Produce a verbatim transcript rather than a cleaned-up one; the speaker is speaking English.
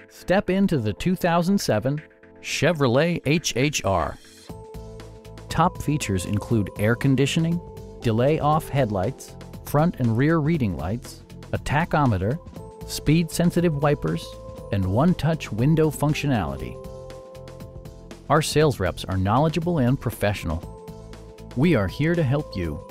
Step into the two thousand seven Chevrolet H H R. Top features include air conditioning, delay-off headlights, front and rear reading lights, a tachometer, speed-sensitive wipers, and one-touch window functionality. Our sales reps are knowledgeable and professional. We are here to help you.